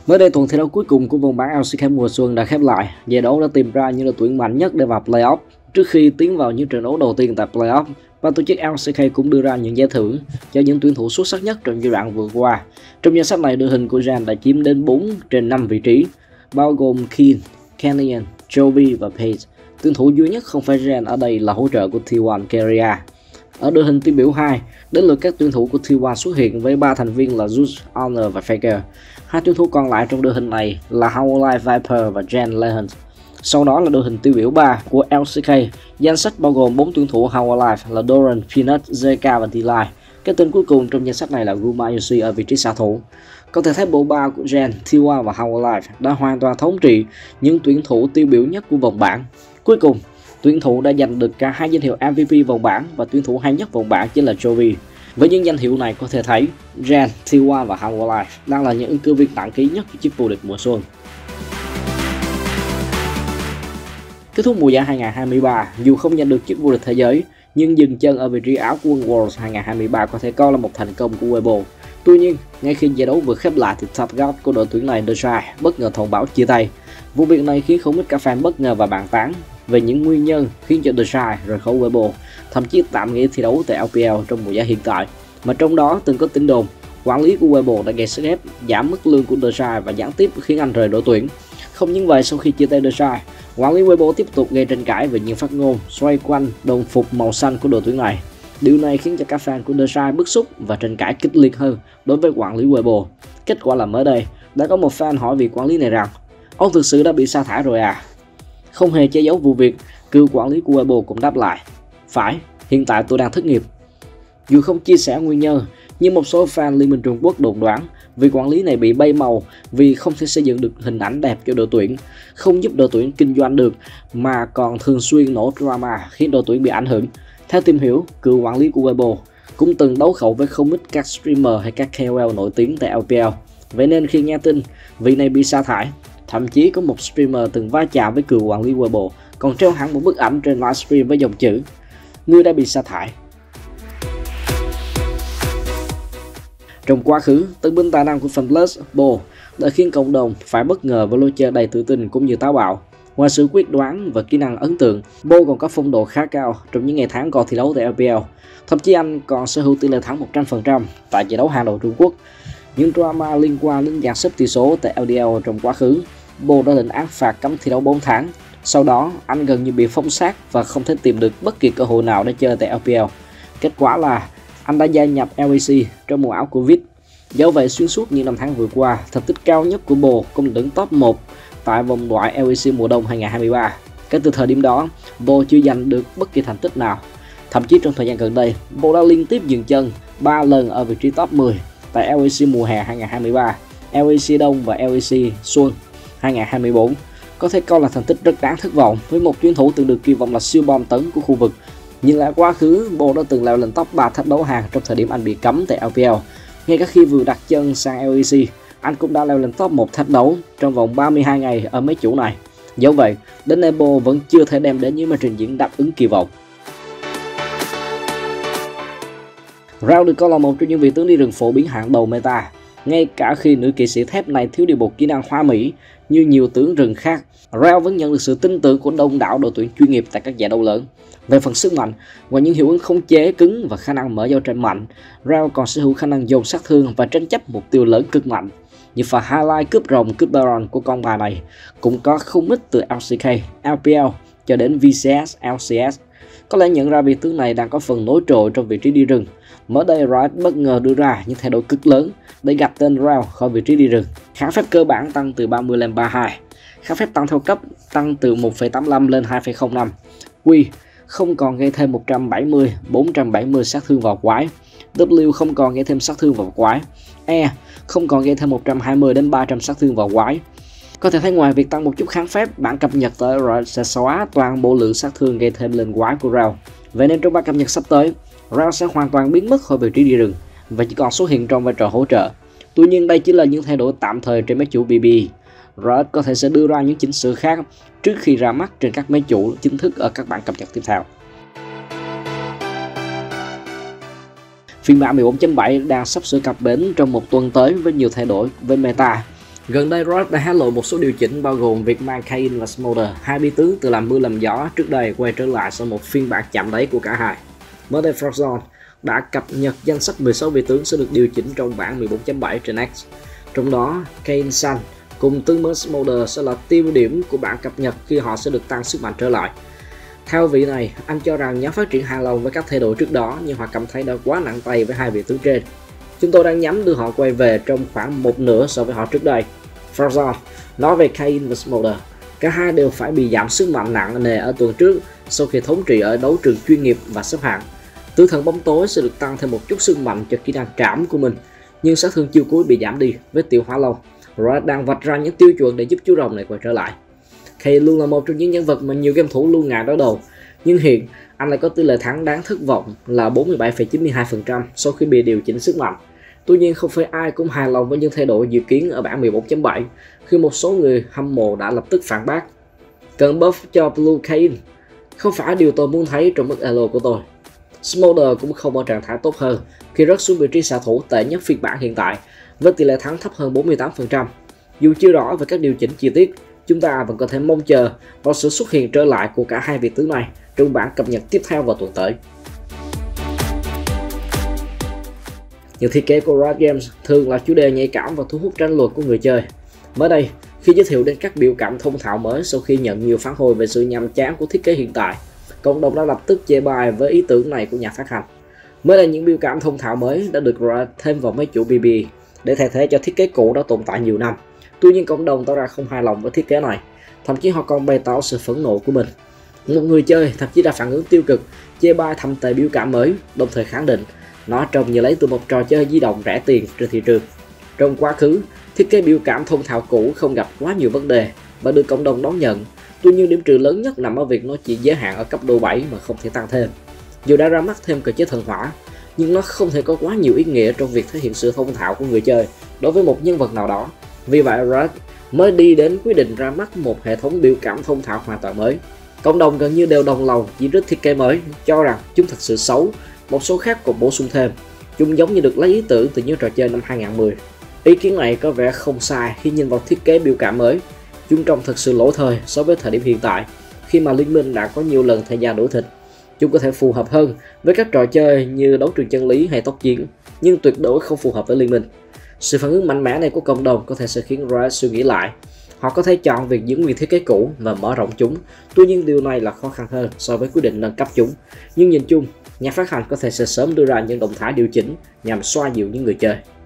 Mới đây, tuần thi đấu cuối cùng của vòng bảng LCK mùa xuân đã khép lại. Giải đấu đã tìm ra những đội tuyển mạnh nhất để vào playoff trước khi tiến vào những trận đấu đầu tiên tại playoff. Ban tổ chức LCK cũng đưa ra những giải thưởng cho những tuyển thủ xuất sắc nhất trong giai đoạn vừa qua. Trong danh sách này, đội hình của Gen đã chiếm đến 4 trên 5 vị trí, bao gồm Kiin, Canyon, Chovy và Pace. Tuyển thủ duy nhất không phải Gen ở đây là hỗ trợ của T1 Keria. Ở đội hình tiêu biểu 2, đến lượt các tuyển thủ của T1 xuất hiện với 3 thành viên là Zeus, Honor và Faker. Hai tuyển thủ còn lại trong đội hình này là Hololive Viper và Gen Legend. Sau đó là đội hình tiêu biểu 3 của LCK. Danh sách bao gồm 4 tuyển thủ Hololive là Doran, Peanut, JK và D-Live. Cái tên cuối cùng trong danh sách này là Gumayusi ở vị trí xạ thủ. Có thể thấy bộ ba của Gen, T1 và Hololive đã hoàn toàn thống trị những tuyển thủ tiêu biểu nhất của vòng bảng. Cuối cùng, tuyển thủ đã giành được cả hai danh hiệu MVP vòng bảng và tuyển thủ hay nhất vòng bảng chính là Chovy. Với những danh hiệu này có thể thấy Gen, T1 và Hololive đang là những ứng cử viên nặng ký nhất cho chiếc vô địch mùa xuân. Kết thúc mùa giải 2023, dù không giành được chiếc vô địch thế giới, nhưng dừng chân ở vị trí áo quân Worlds 2023 có thể coi là một thành công của Weibo. Tuy nhiên, ngay khi giải đấu vừa khép lại thì top god của đội tuyển này Deshae bất ngờ thông báo chia tay. Vụ việc này khiến không ít các fan bất ngờ và bàn tán về những nguyên nhân khiến cho Deshae rời khỏi Weibo, thậm chí tạm nghỉ thi đấu tại LPL trong mùa giải hiện tại. Mà trong đó từng có tin đồn quản lý của Weibo đã gây sức ép giảm mức lương của Deshae và gián tiếp khiến anh rời đội tuyển. Không những vậy, sau khi chia tay Deshae, quản lý Weibo tiếp tục gây tranh cãi về những phát ngôn xoay quanh đồng phục màu xanh của đội tuyển này. Điều này khiến cho các fan của Deshae bức xúc và tranh cãi kịch liệt hơn đối với quản lý Weibo. Kết quả là mới đây, đã có một fan hỏi vị quản lý này rằng ông thực sự đã bị sa thải rồi à? Không hề che giấu vụ việc, cựu quản lý của Weibo cũng đáp lại: phải, hiện tại tôi đang thất nghiệp. Dù không chia sẻ nguyên nhân, nhưng một số fan Liên minh Trung Quốc đồn đoán vị quản lý này bị bay màu vì không thể xây dựng được hình ảnh đẹp cho đội tuyển, không giúp đội tuyển kinh doanh được mà còn thường xuyên nổ drama khiến đội tuyển bị ảnh hưởng. Theo tìm hiểu, cựu quản lý của Weibo cũng từng đấu khẩu với không ít các streamer hay các KOL nổi tiếng tại LPL. Vậy nên khi nghe tin vị này bị sa thải, thậm chí có một streamer từng va chạm với cựu quản lý Weibo còn treo hẳn một bức ảnh trên livestream với dòng chữ "Ngươi đã bị sa thải". Trong quá khứ, tân binh tài năng của FunPlus, Bo, đã khiến cộng đồng phải bất ngờ với lối chơi đầy tự tin cũng như táo bạo. Ngoài sự quyết đoán và kỹ năng ấn tượng, Bo còn có phong độ khá cao trong những ngày tháng còn thi đấu tại LPL. Thậm chí anh còn sở hữu tỷ lệ thắng 100% tại giải đấu hàng đầu Trung Quốc. Những drama liên quan đến dàn xếp tỷ số tại LDL trong quá khứ, Bo đã lệnh án phạt cấm thi đấu 4 tháng. Sau đó, anh gần như bị phong sát và không thể tìm được bất kỳ cơ hội nào để chơi tại LPL. Kết quả là anh đã gia nhập LEC trong mùa áo Covid. Do vậy, xuyên suốt những năm tháng vừa qua, thành tích cao nhất của Bo cũng đứng top 1 tại vòng loại LEC mùa đông 2023. Kể từ thời điểm đó, Bo chưa giành được bất kỳ thành tích nào. Thậm chí trong thời gian gần đây, Bo đã liên tiếp dừng chân 3 lần ở vị trí top 10 tại LEC mùa hè 2023, LEC Đông và LEC Xuân 2024. Có thể coi là thành tích rất đáng thất vọng với một tuyển thủ từng được kỳ vọng là siêu bom tấn của khu vực. Nhìn lại quá khứ, Bo đã từng leo lên top 3 thách đấu hàng trong thời điểm anh bị cấm tại LPL. Ngay cả khi vừa đặt chân sang LEC, anh cũng đã leo lên top 1 thách đấu trong vòng 32 ngày ở mấy chủ này. Dẫu vậy, đến nay Bo vẫn chưa thể đem đến những màn trình diễn đáp ứng kỳ vọng. Rao được coi là một trong những vị tướng đi rừng phổ biến hạng đầu meta, ngay cả khi nữ kỵ sĩ thép này thiếu đi một kỹ năng hoa mỹ như nhiều tướng rừng khác. Rao vẫn nhận được sự tin tưởng của đông đảo đội tuyển chuyên nghiệp tại các giải đấu lớn. Về phần sức mạnh, ngoài những hiệu ứng khống chế cứng và khả năng mở giao tranh mạnh, Rao còn sở hữu khả năng dồn sát thương và tranh chấp mục tiêu lớn cực mạnh. Như pha highlight cướp rồng cướp Baron của con bài này cũng có không ít từ LCK, LPL cho đến VCS, LCS. Có lẽ nhận ra vị tướng này đang có phần nổi trội trong vị trí đi rừng. Mới đây, Riot bất ngờ đưa ra những thay đổi cực lớn để gạch tên Rao khỏi vị trí đi rừng. Kháng phép cơ bản tăng từ 30 lên 32, kháng phép tăng theo cấp tăng từ 1,85 lên 2,05. Q không còn gây thêm 170-470 sát thương vào quái. W không còn gây thêm sát thương vào quái. E không còn gây thêm 120 đến 300 sát thương vào quái. Có thể thấy ngoài việc tăng một chút kháng phép, bản cập nhật tới Riot sẽ xóa toàn bộ lượng sát thương gây thêm lên quái của Rao. Vậy nên trong bản cập nhật sắp tới, Rao sẽ hoàn toàn biến mất khỏi vị trí đi rừng và chỉ còn xuất hiện trong vai trò hỗ trợ. Tuy nhiên đây chỉ là những thay đổi tạm thời trên máy chủ BB. Riot có thể sẽ đưa ra những chỉnh sửa khác trước khi ra mắt trên các máy chủ chính thức ở các bản cập nhật tiếp theo. Phiên bản 14.7 đang sắp sửa cập bến trong một tuần tới với nhiều thay đổi với meta. Gần đây Riot đã hé lộ một số điều chỉnh bao gồm việc mang Kayn và Smolder, hai bí tướng từ làm mưa làm gió trước đây quay trở lại sau một phiên bản chạm đáy của cả hai. Mới đây Frostdawn đã cập nhật danh sách 16 vị tướng sẽ được điều chỉnh trong bản 14.7 trên X. Trong đó, Kayn xanh cùng tướng mới Smolder sẽ là tiêu điểm của bản cập nhật khi họ sẽ được tăng sức mạnh trở lại. Theo vị này, anh cho rằng nhóm phát triển hài lòng với các thay đổi trước đó nhưng họ cảm thấy đã quá nặng tay với hai vị tướng trên. Chúng tôi đang nhắm đưa họ quay về trong khoảng một nửa so với họ trước đây. Frostdawn nói về Kayn và Smolder, cả hai đều phải bị giảm sức mạnh nặng nề ở tuần trước sau khi thống trị ở đấu trường chuyên nghiệp và xếp hạng. Tử thần bóng tối sẽ được tăng thêm một chút sức mạnh cho kỹ năng trảm của mình, nhưng sát thương chiêu cuối bị giảm đi với tiểu hỏa long. Riot đang vạch ra những tiêu chuẩn để giúp chú rồng này quay trở lại. Kayn luôn là một trong những nhân vật mà nhiều game thủ luôn ngại đối đầu, nhưng hiện anh lại có tỷ lệ thắng đáng thất vọng là 47,92% sau khi bị điều chỉnh sức mạnh. Tuy nhiên không phải ai cũng hài lòng với những thay đổi dự kiến ở bản 14.7 khi một số người hâm mộ đã lập tức phản bác. Cần buff cho Blue Kayn không phải điều tôi muốn thấy trong mức elo của tôi. Smolder cũng không ở trạng thái tốt hơn khi rớt xuống vị trí xạ thủ tệ nhất phiên bản hiện tại với tỷ lệ thắng thấp hơn 48%. Dù chưa rõ về các điều chỉnh chi tiết, chúng ta vẫn có thể mong chờ vào sự xuất hiện trở lại của cả hai vị tướng này trong bản cập nhật tiếp theo vào tuần tới. Những thiết kế của Riot Games thường là chủ đề nhạy cảm và thu hút tranh luận của người chơi. Mới đây, khi giới thiệu đến các biểu cảm thông thạo mới sau khi nhận nhiều phản hồi về sự nhàm chán của thiết kế hiện tại, cộng đồng đã lập tức chê bai với ý tưởng này của nhà phát hành. Mới đây, những biểu cảm thông thạo mới đã được Riot thêm vào mấy chủ BBE để thay thế cho thiết kế cũ đã tồn tại nhiều năm. Tuy nhiên, cộng đồng tỏ ra không hài lòng với thiết kế này, thậm chí họ còn bày tỏ sự phẫn nộ của mình. Một người chơi thậm chí đã phản ứng tiêu cực, chê bai thậm tệ biểu cảm mới, đồng thời khẳng định nó trông như lấy từ một trò chơi di động rẻ tiền trên thị trường. Trong quá khứ, thiết kế biểu cảm thông thạo cũ không gặp quá nhiều vấn đề và được cộng đồng đón nhận. Tuy nhiên, điểm trừ lớn nhất nằm ở việc nó chỉ giới hạn ở cấp độ 7 mà không thể tăng thêm. Dù đã ra mắt thêm cơ chế thần hỏa, nhưng nó không thể có quá nhiều ý nghĩa trong việc thể hiện sự thông thạo của người chơi đối với một nhân vật nào đó. Vì vậy, Riot mới đi đến quyết định ra mắt một hệ thống biểu cảm thông thạo hoàn toàn mới. Cộng đồng gần như đều đồng lòng chỉ trích thiết kế mới, cho rằng chúng thật sự xấu. Một số khác còn bổ sung thêm, chúng giống như được lấy ý tưởng từ những trò chơi năm 2010. Ý kiến này có vẻ không sai khi nhìn vào thiết kế biểu cảm mới. Chúng trông thật sự lỗi thời so với thời điểm hiện tại, khi mà Liên minh đã có nhiều lần thay da đổi thịt. Chúng có thể phù hợp hơn với các trò chơi như đấu trường chân lý hay tốc chiến, nhưng tuyệt đối không phù hợp với Liên minh. Sự phản ứng mạnh mẽ này của cộng đồng có thể sẽ khiến Riot suy nghĩ lại. Họ có thể chọn việc giữ nguyên thiết kế cũ và mở rộng chúng, tuy nhiên điều này là khó khăn hơn so với quyết định nâng cấp chúng. Nhưng nhìn chung, nhà phát hành có thể sẽ sớm đưa ra những động thái điều chỉnh nhằm xoa dịu những người chơi.